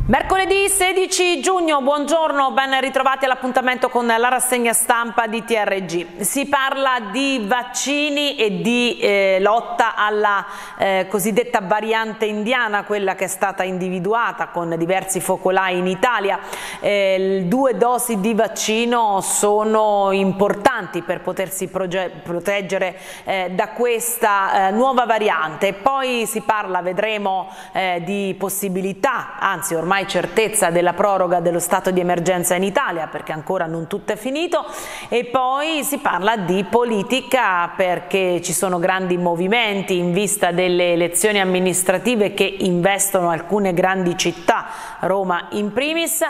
Mercoledì 16 giugno, buongiorno, ben ritrovati all'appuntamento con la rassegna stampa di TRG. Si parla di vaccini e di lotta alla cosiddetta variante indiana, quella che è stata individuata con diversi focolai in Italia. 2 dosi di vaccino sono importanti per potersi proteggere da questa nuova variante. Poi si parla, vedremo, di possibilità, anzi ormai certezza della proroga dello stato di emergenza in Italia, perché ancora non tutto è finito, e poi si parla di politica perché ci sono grandi movimenti in vista delle elezioni amministrative che investono alcune grandi città, Roma in primis,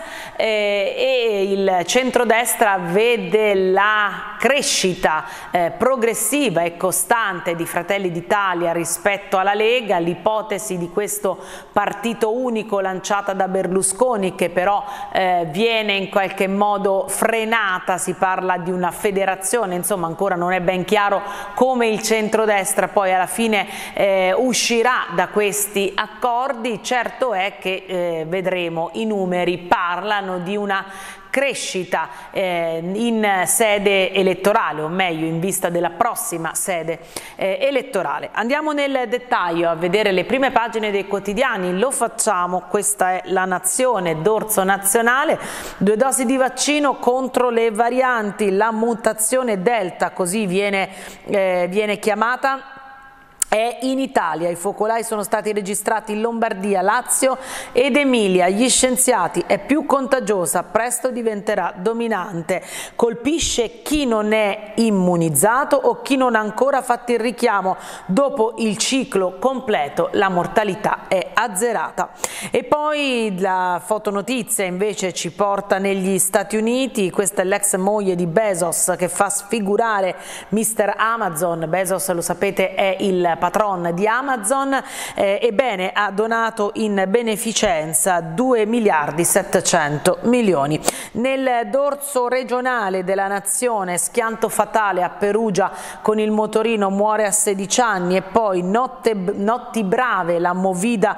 e il centrodestra vede la crescita progressiva e costante di Fratelli d'Italia rispetto alla Lega, l'ipotesi di questo partito unico lanciata da Berlusconi che però viene in qualche modo frenata. Si parla di una federazione, insomma ancora non è ben chiaro come il centrodestra poi alla fine uscirà da questi accordi. Certo è che vedremo, i numeri parlano di una crescita in sede elettorale, o meglio in vista della prossima sede elettorale. Andiamo nel dettaglio a vedere le prime pagine dei quotidiani, lo facciamo, questa è La Nazione, dorso nazionale, 2 dosi di vaccino contro le varianti, la mutazione Delta, così viene chiamata. È in Italia, i focolai sono stati registrati in Lombardia, Lazio ed Emilia. Gli scienziati: è più contagiosa, presto diventerà dominante. Colpisce chi non è immunizzato o chi non ha ancora fatto il richiamo. Dopo il ciclo completo la mortalità è azzerata. E poi la fotonotizia invece ci porta negli Stati Uniti. Questa è l'ex moglie di Bezos che fa sfigurare Mr. Amazon. Bezos, lo sapete, è il patron di Amazon, ebbene ha donato in beneficenza 2 miliardi 700 milioni. Nel dorso regionale della Nazione, schianto fatale a Perugia con il motorino, muore a 16 anni, e poi notti brave, la movida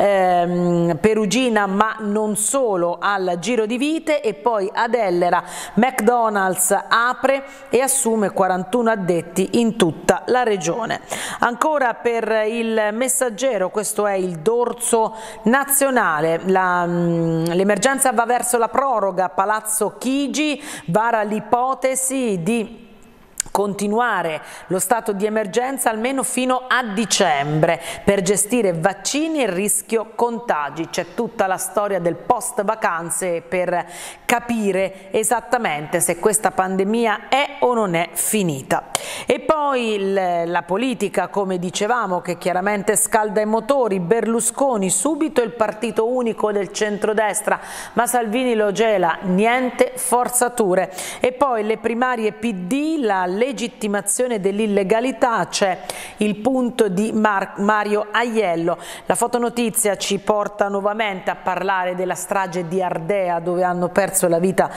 perugina, ma non solo, al giro di vite. E poi ad Ellera McDonald's apre e assume 41 addetti in tutta la regione. Ancora per il Messaggero, questo è il dorso nazionale, l'emergenza va verso la proroga, Palazzo Chigi vara l'ipotesi di continuare lo stato di emergenza almeno fino a dicembre per gestire vaccini e rischio contagi. C'è tutta la storia del post vacanze per capire esattamente se questa pandemia è o non è finita. E poi la politica, come dicevamo, che chiaramente scalda i motori. Berlusconi, subito il partito unico del centrodestra, ma Salvini lo gela, niente forzature. E poi le primarie PD, la legittimazione dell'illegalità, c'è il punto di Mario Aiello. La fotonotizia ci porta nuovamente a parlare della strage di Ardea, dove hanno perso la vita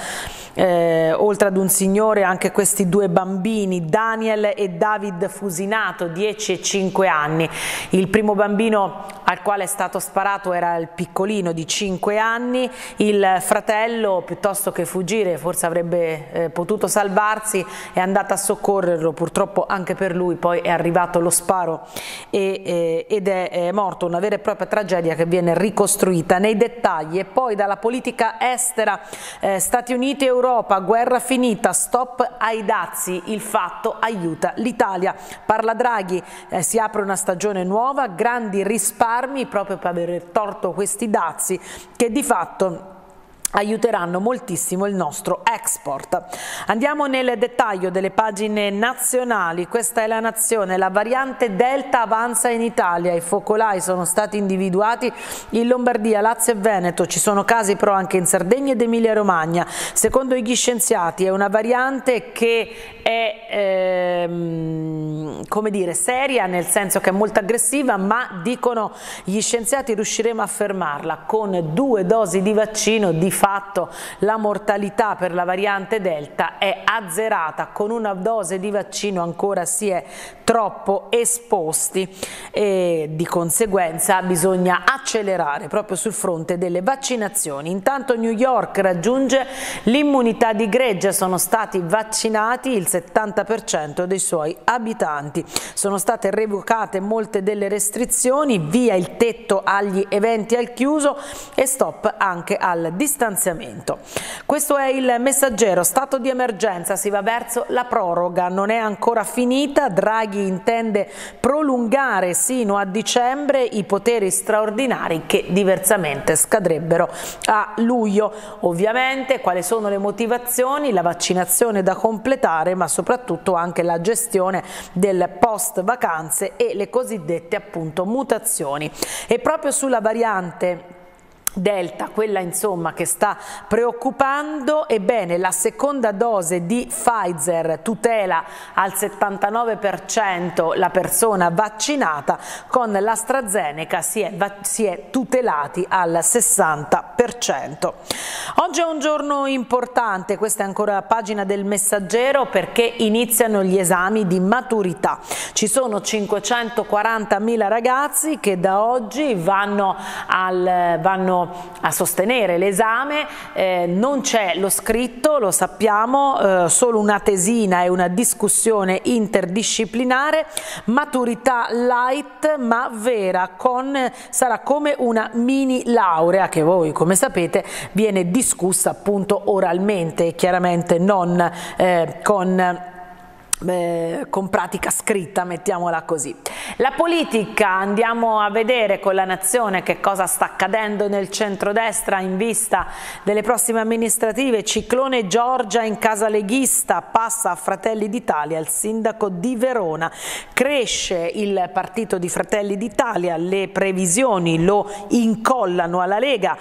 oltre ad un signore anche questi 2 bambini, Daniel e David Fusinato, 10 e 5 anni. Il primo bambino al quale è stato sparato era il piccolino di 5 anni, il fratello, piuttosto che fuggire, forse avrebbe potuto salvarsi, è andato a soccorrerlo. Purtroppo anche per lui poi è arrivato lo sparo ed è morto. Una vera e propria tragedia che viene ricostruita nei dettagli. E poi dalla politica estera, Stati Uniti e Europa, guerra finita, stop ai dazi, il fatto aiuta l'Italia. Parla Draghi, si apre una stagione nuova, grandi risparmi proprio per aver tolto questi dazi che di fatto aiuteranno moltissimo il nostro export. Andiamo nel dettaglio delle pagine nazionali. Questa è La Nazione, la variante Delta avanza in Italia, i focolai sono stati individuati in Lombardia, Lazio e Veneto, ci sono casi però anche in Sardegna ed Emilia Romagna. Secondo gli scienziati è una variante che è come dire seria, nel senso che è molto aggressiva, ma dicono gli scienziati riusciremo a fermarla con 2 dosi di vaccino di fatto la mortalità per la variante Delta è azzerata. Con una dose di vaccino ancora si è troppo esposti e di conseguenza bisogna accelerare proprio sul fronte delle vaccinazioni. Intanto New York raggiunge l'immunità di gregge, sono stati vaccinati il 70% dei suoi abitanti. Sono state revocate molte delle restrizioni, via il tetto agli eventi al chiuso e stop anche al distanziamento. Questo è il Messaggero. Stato di emergenza, si va verso la proroga, non è ancora finita. Draghi intende prolungare sino a dicembre i poteri straordinari che diversamente scadrebbero a luglio. Ovviamente quali sono le motivazioni? La vaccinazione da completare, ma soprattutto anche la gestione del post vacanze e le cosiddette appunto mutazioni. E proprio sulla variante Delta, quella insomma che sta preoccupando, ebbene la seconda dose di Pfizer tutela al 79% la persona vaccinata, con l'AstraZeneca si è tutelati al 60%. Oggi è un giorno importante, questa è ancora la pagina del Messaggero, perché iniziano gli esami di maturità. Ci sono 540.000 ragazzi che da oggi vanno a sostenere l'esame, non c'è lo scritto, lo sappiamo, solo una tesina e una discussione interdisciplinare, maturità light ma vera, sarà come una mini laurea che voi come sapete viene discussa appunto oralmente e chiaramente non con pratica scritta, mettiamola così. La politica, andiamo a vedere con la Nazione che cosa sta accadendo nel centrodestra in vista delle prossime amministrative. Ciclone Giorgia in casa leghista, passa a Fratelli d'Italia il sindaco di Verona, cresce il partito di Fratelli d'Italia, le previsioni lo incollano alla Lega,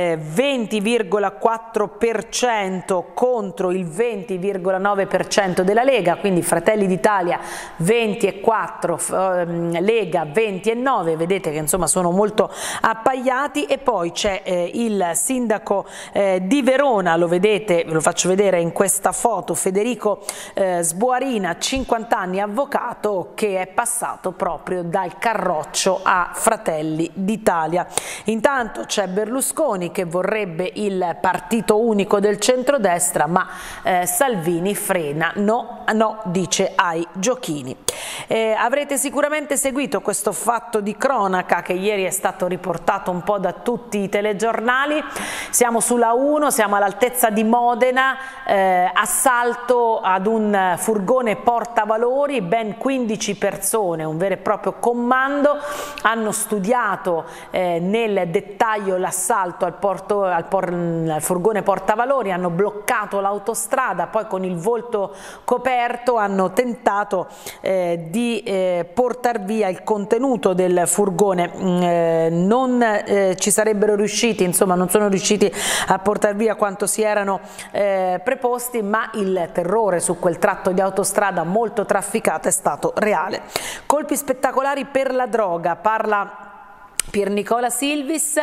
20,4% contro il 20,9% della Lega, quindi Fratelli d'Italia 20,4%, Lega 20,9%, vedete che insomma sono molto appaiati. E poi c'è il sindaco di Verona, lo vedete, ve lo faccio vedere in questa foto, Federico Sboarina, 50 anni, avvocato, che è passato proprio dal Carroccio a Fratelli d'Italia. Intanto c'è Berlusconi che vorrebbe il partito unico del centrodestra, ma Salvini frena, no, dice ai giochini. Avrete sicuramente seguito questo fatto di cronaca che ieri è stato riportato un po' da tutti i telegiornali. Siamo sulla 1, siamo all'altezza di Modena, assalto ad un furgone portavalori, ben 15 persone, un vero e proprio comando, hanno studiato nel dettaglio l'assalto al furgone portavalori, hanno bloccato l'autostrada, poi con il volto coperto hanno tentato di portar via il contenuto del furgone. Non ci sarebbero riusciti, insomma non sono riusciti a portar via quanto si erano preposti, ma il terrore su quel tratto di autostrada molto trafficato è stato reale. Colpi spettacolari per la droga, parla Pier Nicola Silvis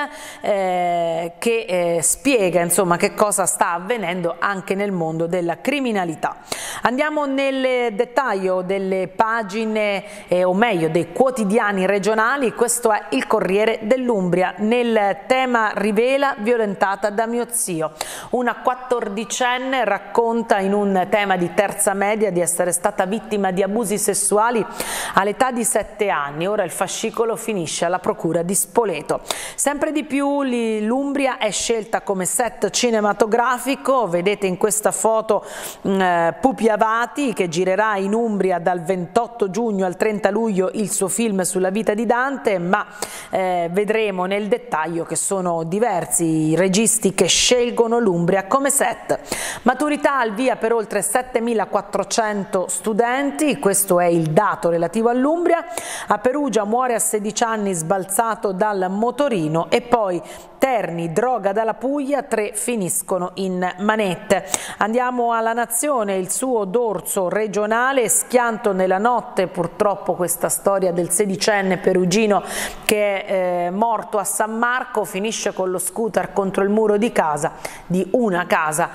che spiega insomma che cosa sta avvenendo anche nel mondo della criminalità. Andiamo nel dettaglio delle pagine o meglio dei quotidiani regionali. Questo è il Corriere dell'Umbria. Nel tema rivela violentata da mio zio. Una 14enne racconta in un tema di terza media di essere stata vittima di abusi sessuali all'età di 7 anni. Ora il fascicolo finisce alla procura di Spoleto. Sempre di più l'Umbria è scelta come set cinematografico, vedete in questa foto Pupi Avati che girerà in Umbria dal 28 giugno al 30 luglio il suo film sulla vita di Dante, ma vedremo nel dettaglio che sono diversi i registi che scelgono l'Umbria come set. Maturità al via per oltre 7.400 studenti, questo è il dato relativo all'Umbria. A Perugia muore a 16 anni sbalzato arrestato dal motorino. E poi Terni, droga dalla Puglia, 3 finiscono in manette. Andiamo alla Nazione, il suo dorso regionale, schianto nella notte, purtroppo questa storia del 16enne perugino che è morto a San Marco, finisce con lo scooter contro il muro di casa, di una casa,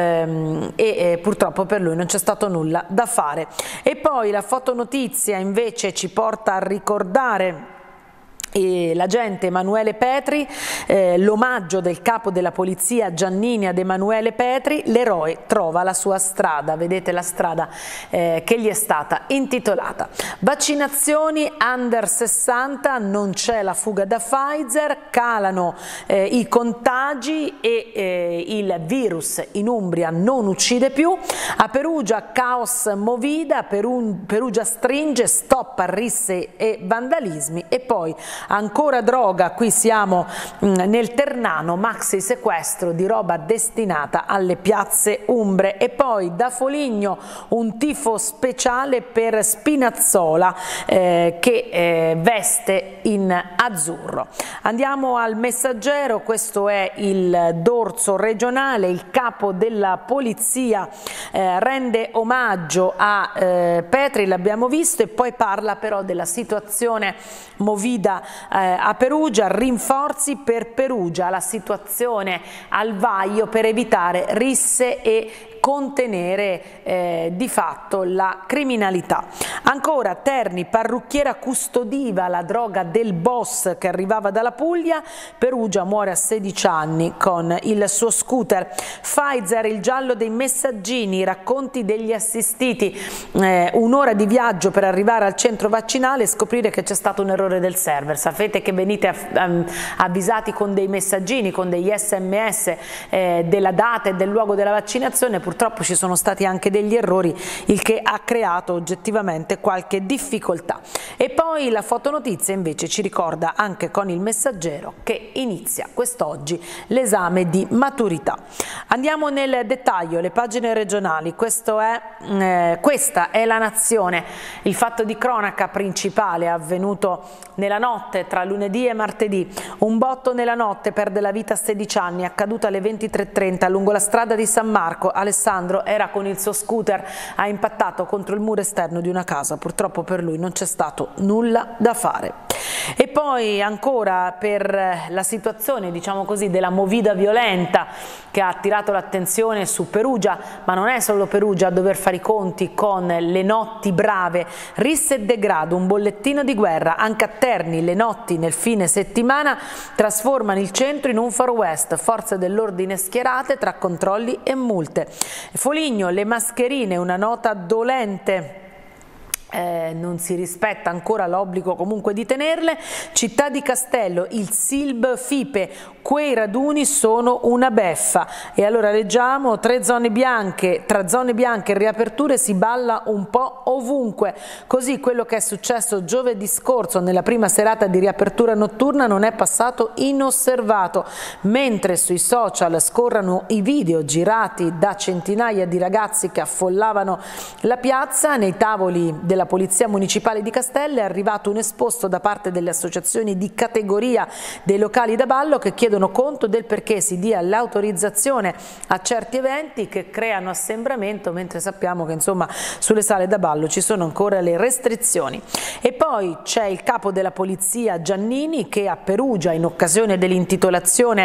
e purtroppo per lui non c'è stato nulla da fare. E poi la fotonotizia invece ci porta a ricordare l'agente Emanuele Petri, l'omaggio del capo della polizia Giannini ad Emanuele Petri. L'eroe trova la sua strada, vedete la strada che gli è stata intitolata. Vaccinazioni under 60, non c'è la fuga da Pfizer, calano i contagi e il virus in Umbria non uccide più. A Perugia caos movida, Perugia stringe, stop a risse e vandalismi. E poi ancora droga, qui siamo nel Ternano, maxi sequestro di roba destinata alle piazze umbre. E poi da Foligno un tifo speciale per Spinazzola che veste in azzurro. Andiamo al Messaggero, questo è il dorso regionale, il capo della polizia rende omaggio a Petri, l'abbiamo visto, e poi parla però della situazione movida a Perugia, rinforzi per Perugia, la situazione al vaglio per evitare risse e contenere di fatto la criminalità. Ancora Terni, parrucchiera custodiva la droga del boss che arrivava dalla Puglia, Perugia muore a 16 anni con il suo scooter. Pfizer, il giallo dei messaggini, i racconti degli assistiti, un'ora di viaggio per arrivare al centro vaccinale e scoprire che c'è stato un errore del server. Sapete che venite avvisati con dei messaggini, con degli SMS della data e del luogo della vaccinazione. Purtroppo ci sono stati anche degli errori, il che ha creato oggettivamente qualche difficoltà. E poi la fotonotizia invece ci ricorda anche con il Messaggero che inizia quest'oggi l'esame di maturità. Andiamo nel dettaglio, le pagine regionali, questa è la Nazione. Il fatto di cronaca principale è avvenuto nella notte tra lunedì e martedì. Un botto nella notte, perde la vita a 16 anni, accaduto alle 23:30 lungo la strada di San Marco. Alessandro era con il suo scooter, ha impattato contro il muro esterno di una casa, purtroppo per lui non c'è stato nulla da fare. E poi ancora per la situazione, diciamo così, della movida violenta che ha attirato l'attenzione su Perugia, ma non è solo Perugia a dover fare i conti con le notti brave, risse e degrado, un bollettino di guerra. Anche a Terni le notti nel fine settimana trasformano il centro in un far west, forze dell'ordine schierate tra controlli e multe. Foligno, le mascherine, una nota dolente. Non si rispetta ancora l'obbligo comunque di tenerle. Città di Castello, il Silb Fipe, quei raduni sono una beffa. E allora leggiamo, tra zone bianche e riaperture si balla un po' ovunque. Così quello che è successo giovedì scorso nella prima serata di riapertura notturna non è passato inosservato, mentre sui social scorrono i video girati da centinaia di ragazzi che affollavano la piazza. Nei tavoli della Polizia Municipale di Castello è arrivato un esposto da parte delle associazioni di categoria dei locali da ballo che chiedono conto del perché si dia l'autorizzazione a certi eventi che creano assembramento, mentre sappiamo che insomma sulle sale da ballo ci sono ancora le restrizioni. E poi c'è il capo della polizia Giannini che a Perugia, in occasione dell'intitolazione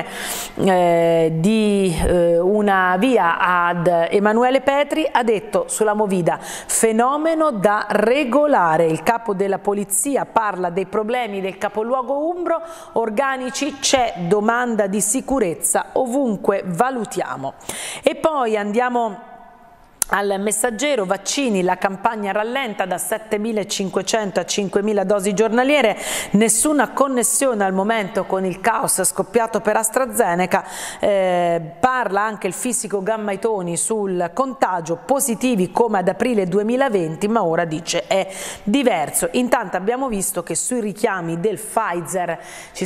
di una via ad Emanuele Petri, ha detto sulla movida: fenomeno da regolare. Il capo della polizia parla dei problemi del capoluogo umbro, organici c'è, domanda di sicurezza, ovunque valutiamo. E poi andiamo al Messaggero, vaccini, la campagna rallenta da 7.500 a 5.000 dosi giornaliere, nessuna connessione al momento con il caos scoppiato per AstraZeneca. Parla anche il fisico Gammaitoni sul contagio, positivi come ad aprile 2020, ma ora dice è diverso. Intanto abbiamo visto che sui richiami del Pfizer c'è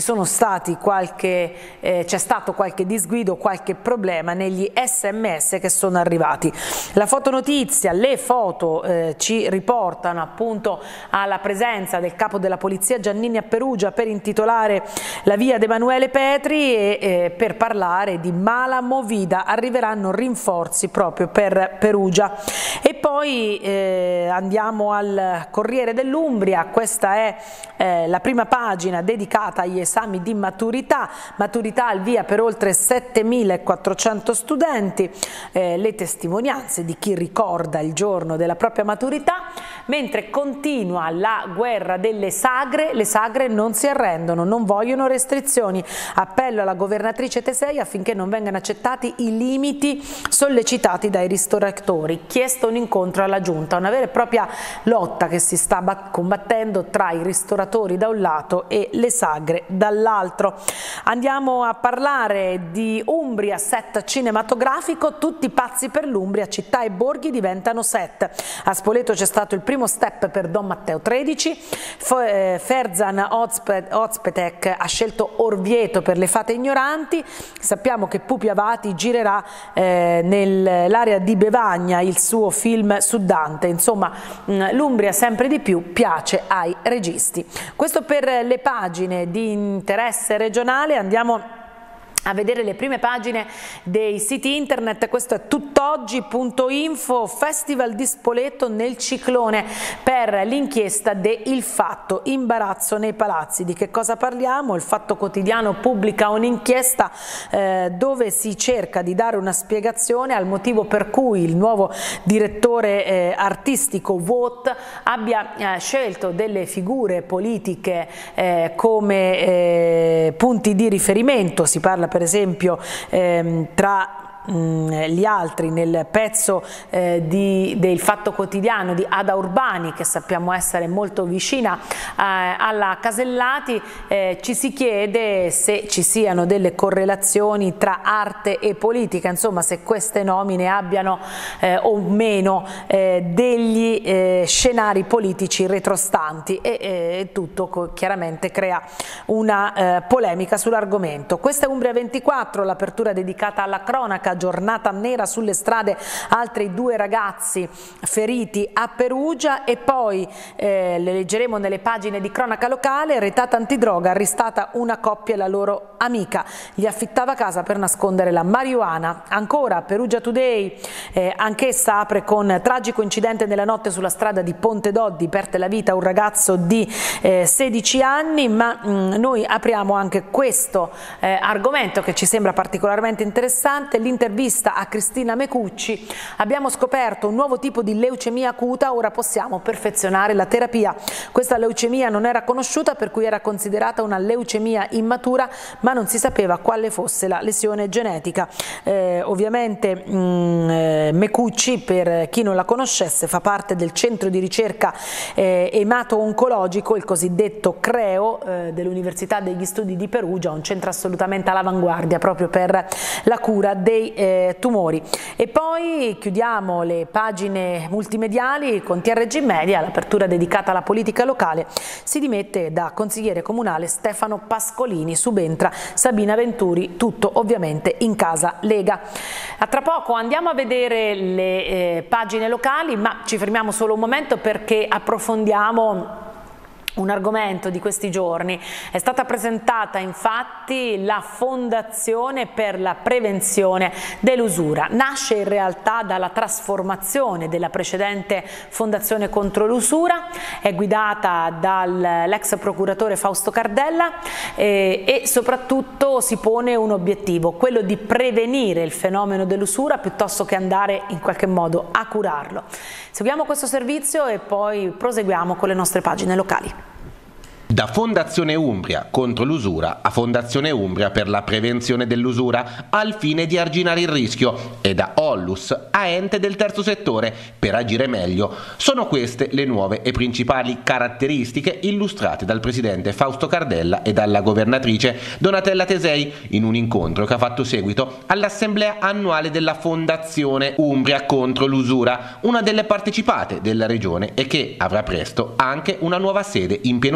stato qualche disguido, qualche problema negli SMS che sono arrivati. La fotonotizia, le foto ci riportano appunto alla presenza del capo della polizia Giannini a Perugia per intitolare la via ad Emanuele Petri e per parlare di mala movida, arriveranno rinforzi proprio per Perugia. E poi andiamo al Corriere dell'Umbria, questa è la prima pagina dedicata agli esami di maturità al via per oltre 7.400 studenti, le testimonianze di chi ricorda il giorno della propria maturità, mentre continua la guerra delle sagre. Le sagre non si arrendono, non vogliono restrizioni, appello alla governatrice Tesei affinché non vengano accettati i limiti sollecitati dai ristoratori, chiesto un incontro alla giunta, una vera e propria lotta che si sta combattendo tra i ristoratori da un lato e le sagre dall'altro. Andiamo a parlare di Umbria, set cinematografico, tutti pazzi per l'Umbria, città e borghi diventano set. A Spoleto c'è stato il primo step per Don Matteo 13, Ferzan Ozpetek ha scelto Orvieto per Le fate ignoranti, sappiamo che Pupi Avati girerà nell'area di Bevagna il suo film su Dante, insomma l'Umbria sempre di più piace ai registi. Questo per le pagine di interesse regionale. Andiamo a vedere le prime pagine dei siti internet. Questo è tuttoggi.info, Festival di Spoleto nel ciclone per l'inchiesta de Il Fatto, imbarazzo nei palazzi. Di che cosa parliamo? Il Fatto Quotidiano pubblica un'inchiesta dove si cerca di dare una spiegazione al motivo per cui il nuovo direttore artistico Vought abbia scelto delle figure politiche come punti di riferimento. Si parla per esempio tra gli altri nel pezzo del Fatto Quotidiano di Ada Urbani, che sappiamo essere molto vicina alla Casellati. Ci si chiede se ci siano delle correlazioni tra arte e politica, insomma se queste nomine abbiano o meno degli scenari politici retrostanti, e tutto chiaramente crea una polemica sull'argomento. Questa è Umbria 24, l'apertura dedicata alla cronaca, giornata nera sulle strade, altri 2 ragazzi feriti a Perugia, e poi le leggeremo nelle pagine di cronaca locale. Retata antidroga, arrestata una coppia e la loro amica, gli affittava casa per nascondere la marijuana. Ancora Perugia Today, anch'essa apre con tragico incidente nella notte sulla strada di Ponte Doddi, perde la vita un ragazzo di 16 anni, ma noi apriamo anche questo argomento che ci sembra particolarmente interessante, l'intervista a Cristina Mecucci. Abbiamo scoperto un nuovo tipo di leucemia acuta, ora possiamo perfezionare la terapia. Questa leucemia non era conosciuta, per cui era considerata una leucemia immatura, ma non si sapeva quale fosse la lesione genetica. Ovviamente Mecucci, per chi non la conoscesse, fa parte del centro di ricerca emato-oncologico, il cosiddetto CREO dell'Università degli Studi di Perugia, un centro assolutamente all'avanguardia proprio per la cura dei tumori. E poi chiudiamo le pagine multimediali con TRG Media, l'apertura dedicata alla politica locale. Si dimette da consigliere comunale Stefano Pascolini, subentra Sabina Venturi, tutto ovviamente in casa Lega. A tra poco andiamo a vedere le pagine locali, ma ci fermiamo solo un momento perché approfondiamo un argomento di questi giorni. È stata presentata infatti la Fondazione per la prevenzione dell'usura. Nasce in realtà dalla trasformazione della precedente Fondazione contro l'usura, è guidata dall'ex procuratore Fausto Cardella e soprattutto si pone un obiettivo, quello di prevenire il fenomeno dell'usura piuttosto che andare in qualche modo a curarlo. Seguiamo questo servizio e poi proseguiamo con le nostre pagine locali. Da Fondazione Umbria contro l'usura a Fondazione Umbria per la prevenzione dell'usura al fine di arginare il rischio, e da Ollus a ente del terzo settore per agire meglio. Sono queste le nuove e principali caratteristiche illustrate dal presidente Fausto Cardella e dalla governatrice Donatella Tesei in un incontro che ha fatto seguito all'assemblea annuale della Fondazione Umbria contro l'usura, una delle partecipate della regione e che avrà presto anche una nuova sede in pieno centro a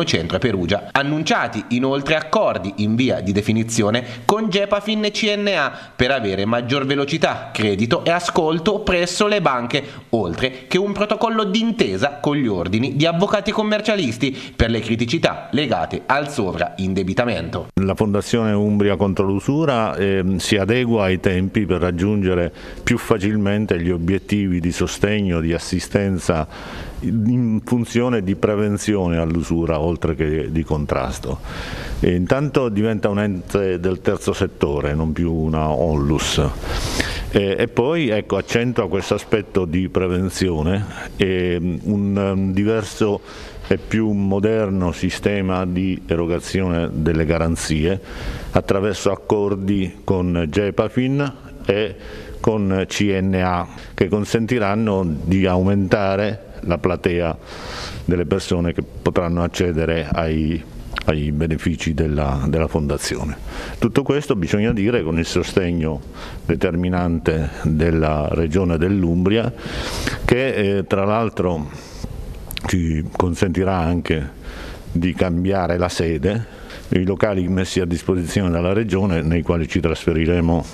Perugia. Annunciati inoltre accordi in via di definizione con Gepafin e CNA per avere maggior velocità, credito e ascolto presso le banche, oltre che un protocollo d'intesa con gli ordini di avvocati commercialisti per le criticità legate al sovraindebitamento. La Fondazione Umbria contro l'usura si adegua ai tempi per raggiungere più facilmente gli obiettivi di sostegno, di assistenza in funzione di prevenzione all'usura oltre che di contrasto. Intanto diventa un ente del terzo settore, non più una onlus. E poi accentua questo aspetto di prevenzione e un diverso e più moderno sistema di erogazione delle garanzie attraverso accordi con Gepafin e con CNA che consentiranno di aumentare la platea delle persone che potranno accedere ai benefici della Fondazione. Tutto questo bisogna dire con il sostegno determinante della Regione dell'Umbria che tra l'altro ci consentirà anche di cambiare la sede, i locali messi a disposizione dalla Regione nei quali ci trasferiremo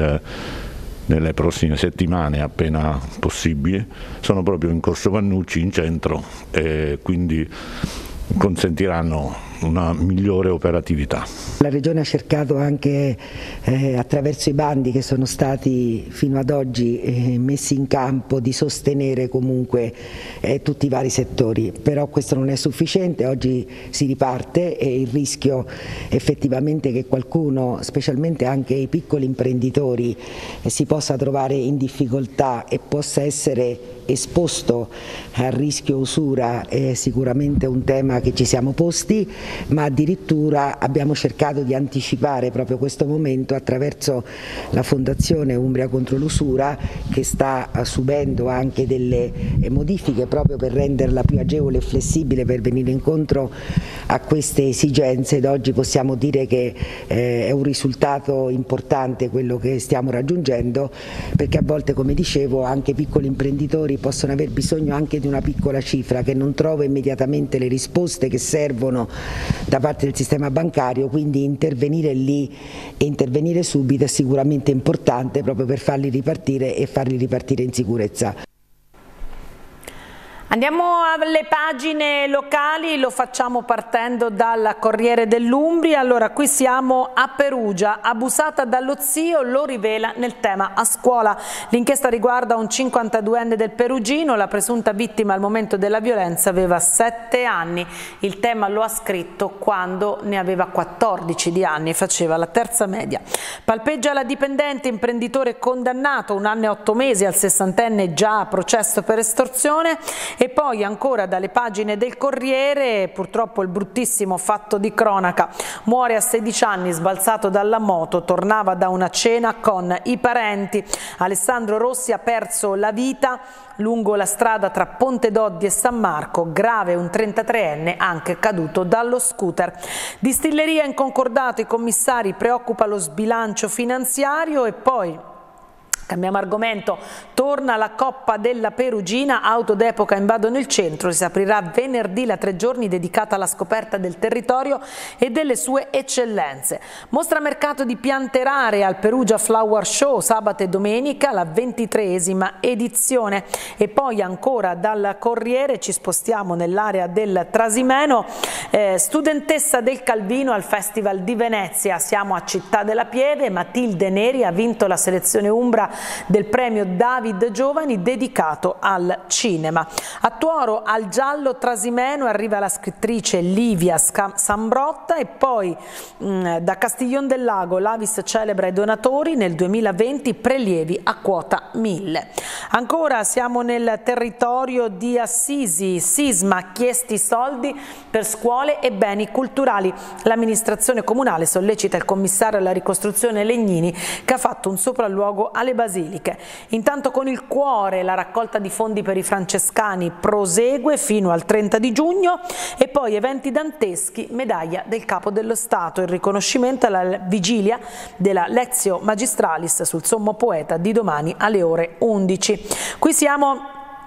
nelle prossime settimane appena possibile, sono proprio in Corso Vannucci in centro e quindi consentiranno una migliore operatività. La Regione ha cercato anche attraverso i bandi che sono stati fino ad oggi messi in campo di sostenere comunque tutti i vari settori, però questo non è sufficiente, oggi si riparte e il rischio effettivamente che qualcuno, specialmente anche i piccoli imprenditori, si possa trovare in difficoltà e possa essere esposto al rischio usura è sicuramente un tema che ci siamo posti, ma addirittura abbiamo cercato di anticipare proprio questo momento attraverso la Fondazione Umbria contro l'usura che sta subendo anche delle modifiche proprio per renderla più agevole e flessibile per venire incontro a queste esigenze ed oggi possiamo dire che è un risultato importante quello che stiamo raggiungendo perché a volte, come dicevo, anche piccoli imprenditori possono aver bisogno anche di una piccola cifra che non trova immediatamente le risposte che servono da parte del sistema bancario, quindi intervenire lì e intervenire subito è sicuramente importante proprio per farli ripartire e farli ripartire in sicurezza. Andiamo alle pagine locali, lo facciamo partendo dal Corriere dell'Umbria. Allora, qui siamo a Perugia, abusata dallo zio, lo rivela nel tema a scuola. L'inchiesta riguarda un 52enne del Perugino, la presunta vittima al momento della violenza aveva 7 anni. Il tema lo ha scritto quando ne aveva 14 di anni, faceva la terza media. Palpeggia la dipendente, imprenditore condannato 1 anno e 8 mesi al 60enne già a processo per estorsione. E poi ancora dalle pagine del Corriere, purtroppo il bruttissimo fatto di cronaca, muore a 16 anni sbalzato dalla moto, tornava da una cena con i parenti. Alessandro Rossi ha perso la vita lungo la strada tra Ponte Doddi e San Marco, grave un 33enne anche caduto dallo scooter. Distilleria in concordato, i commissari, preoccupa lo sbilancio finanziario. E poi cambiamo argomento, torna la Coppa della Perugina, auto d'epoca invadono il centro, si aprirà venerdì la 3 giorni dedicata alla scoperta del territorio e delle sue eccellenze. Mostra mercato di piante rare al Perugia Flower Show, sabato e domenica, la 23esima edizione. E poi ancora dal Corriere ci spostiamo nell'area del Trasimeno, studentessa del Calvino al Festival di Venezia, siamo a Città della Pieve, Matilde Neri ha vinto la selezione umbra del premio David Giovani dedicato al cinema. A Tuoro al Giallo Trasimeno arriva la scrittrice Livia Sambrotta. E poi da Castiglion del Lago l'Avis celebra i donatori, nel 2020 prelievi a quota 1000. Ancora siamo nel territorio di Assisi, sisma, chiesti soldi per scuole e beni culturali. L'amministrazione comunale sollecita il commissario alla ricostruzione Legnini che ha fatto un sopralluogo alle basiliche. Intanto con il cuore la raccolta di fondi per i francescani prosegue fino al 30 di giugno e poi eventi danteschi, medaglia del Capo dello Stato, il riconoscimento alla vigilia della Lectio Magistralis sul sommo poeta di domani alle ore 11. Qui siamo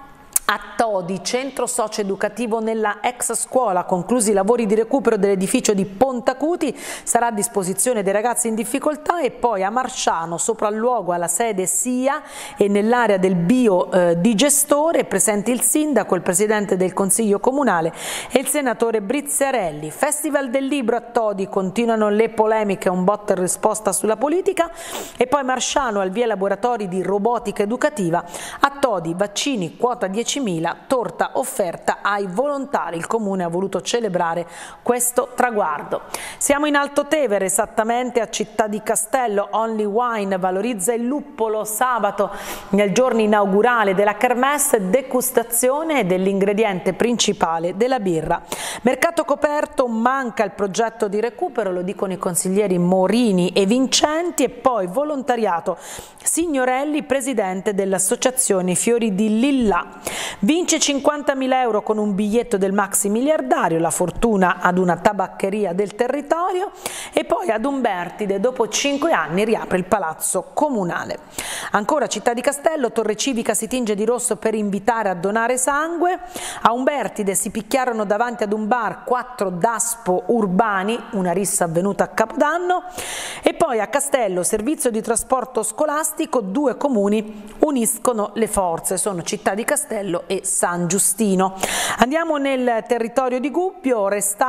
A Todi, centro socio-educativo nella ex scuola, conclusi i lavori di recupero dell'edificio di Pontacuti, sarà a disposizione dei ragazzi in difficoltà. E poi a Marsciano, sopralluogo alla sede SIA e nell'area del biodigestore, presenti il sindaco, il presidente del consiglio comunale e il senatore Briziarelli. Festival del libro a Todi, continuano le polemiche, un botta e risposta sulla politica. E poi Marsciano, al via laboratori di robotica educativa. A Todi, vaccini, quota 10.000, torta offerta ai volontari. Il comune ha voluto celebrare questo traguardo. Siamo in Alto Tevere, esattamente a Città di Castello. Only Wine valorizza il luppolo. Sabato, nel giorno inaugurale della kermesse, degustazione dell'ingrediente principale della birra. Mercato coperto, manca il progetto di recupero, lo dicono i consiglieri Morini e Vincenti. E poi volontariato, Signorelli, presidente dell'associazione Fiori di Lilla. Vince 50.000 euro con un biglietto del maxi miliardario, la fortuna ad una tabaccheria del territorio. E poi ad Umbertide, dopo 5 anni, riapre il palazzo comunale. Ancora Città di Castello, Torre Civica si tinge di rosso per invitare a donare sangue. A Umbertide si picchiarono davanti ad un bar 4 daspo urbani, una rissa avvenuta a Capodanno. E poi a Castello, servizio di trasporto scolastico, 2 comuni uniscono le forze, sono Città di Castello e San Giustino. Andiamo nel territorio di Gubbio,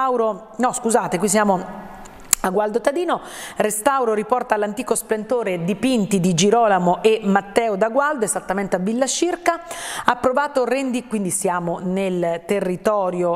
qui siamo a Gualdo Tadino. Restauro riporta all'antico splendore dipinti di Girolamo e Matteo da Gualdo, esattamente a Villa Scirca. Approvato quindi siamo nel territorio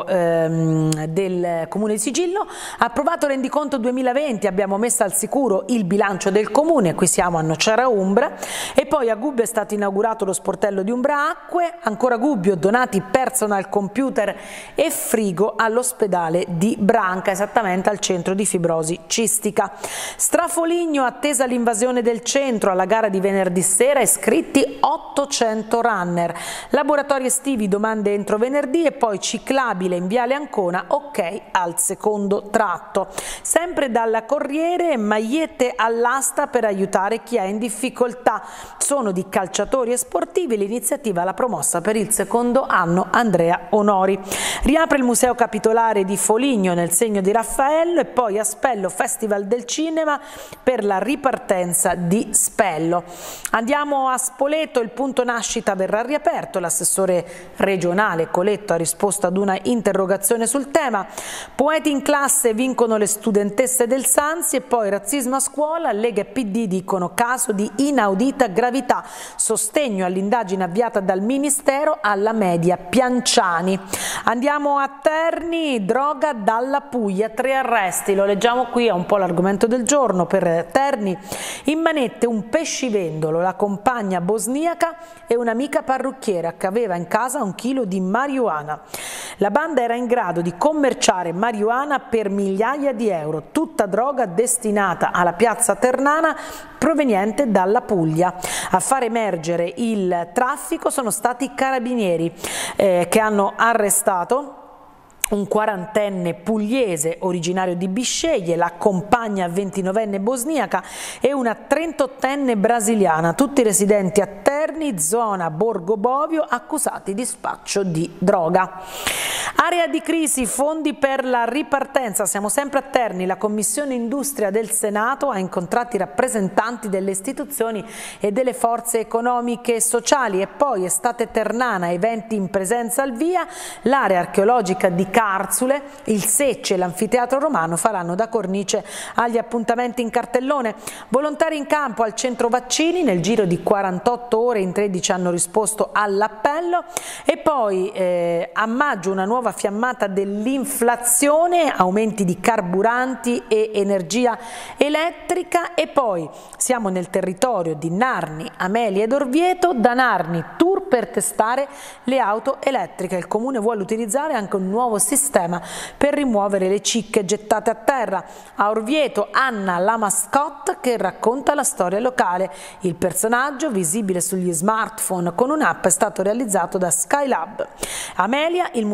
del comune di Sigillo. Approvato rendiconto 2020, abbiamo messo al sicuro il bilancio del comune, qui siamo a Nocera Umbra. E poi a Gubbio è stato inaugurato lo sportello di Umbra Acque. Ancora Gubbio, donati personal computer e frigo all'ospedale di Branca, esattamente al centro di fibrosi cistica. Strafoligno, attesa l'invasione del centro, alla gara di venerdì sera iscritti 800 runner. Laboratori estivi, domande entro venerdì. E poi ciclabile in Viale Ancona, ok al secondo tratto. Sempre dalla Corriere, magliette all'asta per aiutare chi è in difficoltà. Sono di calciatori e sportivi, l'iniziativa l'ha promossa per il secondo anno Andrea Onori. Riapre il Museo Capitolare di Foligno nel segno di Raffaello. E poi a Spello, Festival del Cinema per la ripartenza di Spello. Andiamo a Spoleto, il punto nascita verrà riaperto, l'assessore regionale Coletto ha risposto ad una interrogazione sul tema. Poeti in classe, vincono le studentesse del Sansi. E poi razzismo a scuola, Lega e PD dicono caso di inaudita gravità, sostegno all'indagine avviata dal Ministero alla media Pianciani. Andiamo a Terni, droga dalla Puglia, 3 arresti, lo leggiamo qui, è un po' l'argomento del giorno per Terni. In manette un pescivendolo, la compagna bosniaca e un'amica parrucchiera che aveva in casa 1 chilo di marijuana. La banda era in grado di commerciare marijuana per migliaia di euro, tutta droga destinata alla piazza ternana proveniente dalla Puglia. A far emergere il traffico sono stati i carabinieri che hanno arrestato un 40enne pugliese originario di Bisceglie, la compagna 29enne bosniaca e una 38enne brasiliana, tutti residenti a Terni, zona Borgo Bovio, accusati di spaccio di droga. Area di crisi, fondi per la ripartenza, siamo sempre a Terni. La Commissione Industria del Senato ha incontrato i rappresentanti delle istituzioni e delle forze economiche e sociali. E poi estate ternana, eventi in presenza al via, l'area archeologica di Carzule, il Secce e l'anfiteatro romano faranno da cornice agli appuntamenti in cartellone. Volontari in campo al centro vaccini, nel giro di 48 ore in 13 hanno risposto all'appello. E poi a maggio una nuova fiammata dell'inflazione, aumenti di carburanti e energia elettrica. E poi siamo nel territorio di Narni, Amelia ed Orvieto. Da Narni tour per testare le auto elettriche, il comune vuole utilizzare anche un nuovo sistema per rimuovere le cicche gettate a terra. A Orvieto Anna la mascotte che racconta la storia locale, il personaggio visibile sugli smartphone con un'app è stato realizzato da Skylab. Amelia, il museo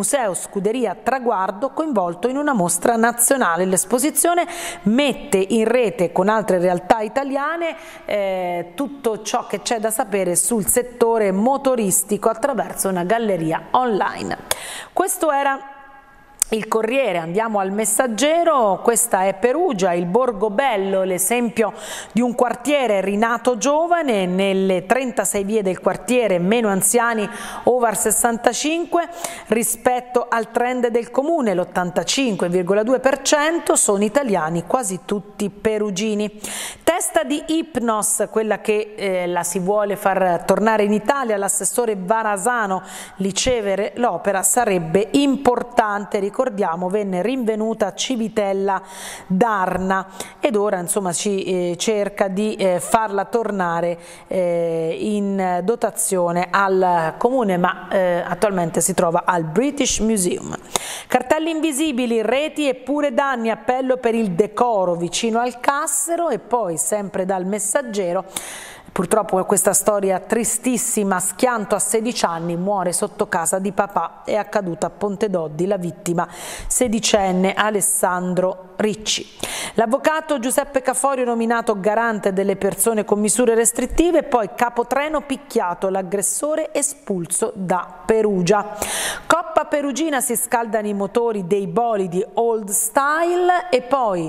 Scuderia Traguardo coinvolto in una mostra nazionale. L'esposizione mette in rete con altre realtà italiane tutto ciò che c'è da sapere sul settore motoristico attraverso una galleria online. Questo era il Corriere. Andiamo al Messaggero. Questa è Perugia, il Borgo Bello, l'esempio di un quartiere rinato giovane. Nelle 36 vie del quartiere meno anziani over 65 rispetto al trend del comune, l'85,2% sono italiani, quasi tutti perugini. Testa di Ipnos, quella che la si vuole far tornare in Italia, l'assessore Varasano, ricevere l'opera sarebbe importante. Ricordiamo, venne rinvenuta a Civitella d'Arna ed ora insomma ci cerca di farla tornare in dotazione al comune, ma attualmente si trova al British Museum. Cartelli invisibili, reti e pure danni, appello per il decoro vicino al Cassero. E poi sempre dal Messaggero, purtroppo questa storia tristissima, schianto a 16 anni, muore sotto casa di papà, è accaduta a Pontedoddi, la vittima 16enne Alessandro Ricci. L'avvocato Giuseppe Caforio nominato garante delle persone con misure restrittive, poi capotreno picchiato, l'aggressore espulso da Perugia. Coppa perugina, si scaldano i motori dei bolidi old style. E poi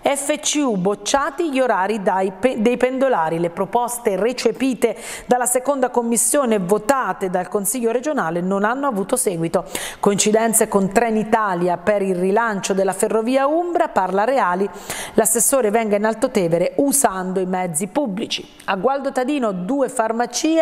FCU, bocciati gli orari dei pendolari, le proposte recepite dalla seconda commissione e votate dal Consiglio regionale non hanno avuto seguito. Coincidenze con Trenitalia per il rilancio della ferrovia Umbra, parla Reali, l'assessore venga in Alto Tevere usando i mezzi pubblici. A Gualdo Tadino 2 farmacie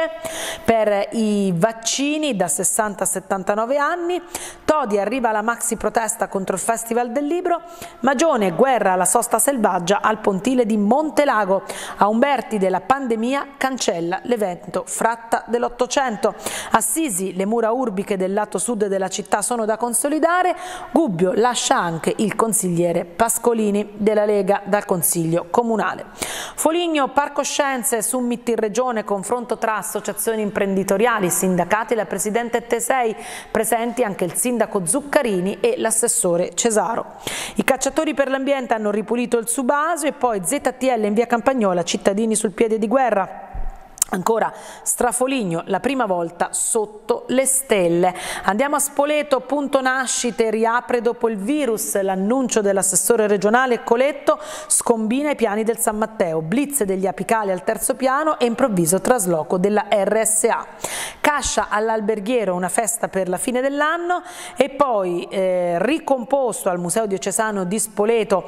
per i vaccini da 60 a 79 anni. Todi, arriva la maxi protesta contro il Festival del Libro. Magione, guerra alla sosta selvaggia al pontile di Montelago. A Umberti, della pandemia cancella l'evento fratta dell'800. Assisi, le mura urbiche del lato sud della città sono da consolidare. Gubbio lascia anche il consigliere Pascolini della Lega dal Consiglio Comunale. Foligno, Parco Scienze, summit in regione, confronto tra associazioni imprenditoriali, sindacati e la presidente Tesei, presenti anche il sindaco Zuccarini e l'assessore Cesaro. I cacciatori per l'ambiente hanno ripulito il Subasio. E poi ZTL in via Campagnola, cittadini sul piede di guerra. Ancora Strafoligno, la prima volta sotto le stelle. Andiamo a Spoleto, punto nascite, riapre dopo il virus, l'annuncio dell'assessore regionale Coletto scombina i piani del San Matteo, blitz degli apicali al terzo piano e improvviso trasloco della RSA. Cascia all'Alberghiero, una festa per la fine dell'anno. E poi ricomposto al Museo Diocesano di Spoleto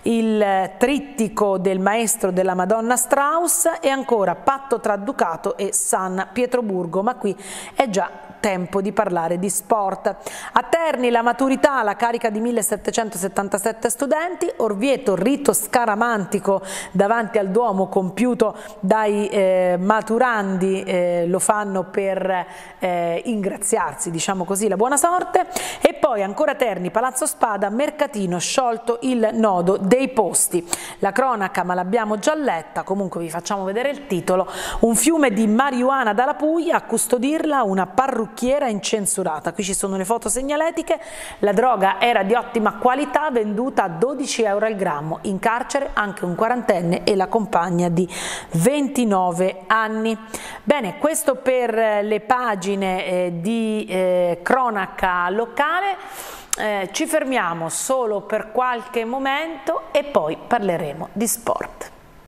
il trittico del maestro della Madonna Strauss. E ancora patto tra Ducato e San Pietroburgo, ma qui è già tempo di parlare di sport. A Terni la maturità, la carica di 1777 studenti. Orvieto, rito scaramantico davanti al Duomo compiuto dai maturandi, lo fanno per ingraziarsi, diciamo così, la buona sorte. E poi ancora Terni, Palazzo Spada, mercatino, sciolto il nodo dei posti. La cronaca ma l'abbiamo già letta, comunque vi facciamo vedere il titolo: un fiume di marijuana dalla Puglia, a custodirla una parrucchiera incensurata. Qui ci sono le foto segnaletiche. La droga era di ottima qualità, venduta a 12 euro al grammo. In carcere anche un quarantenne e la compagna di 29 anni. Bene, questo per le pagine di cronaca locale. Ci fermiamo solo per qualche momento e poi parleremo di sport.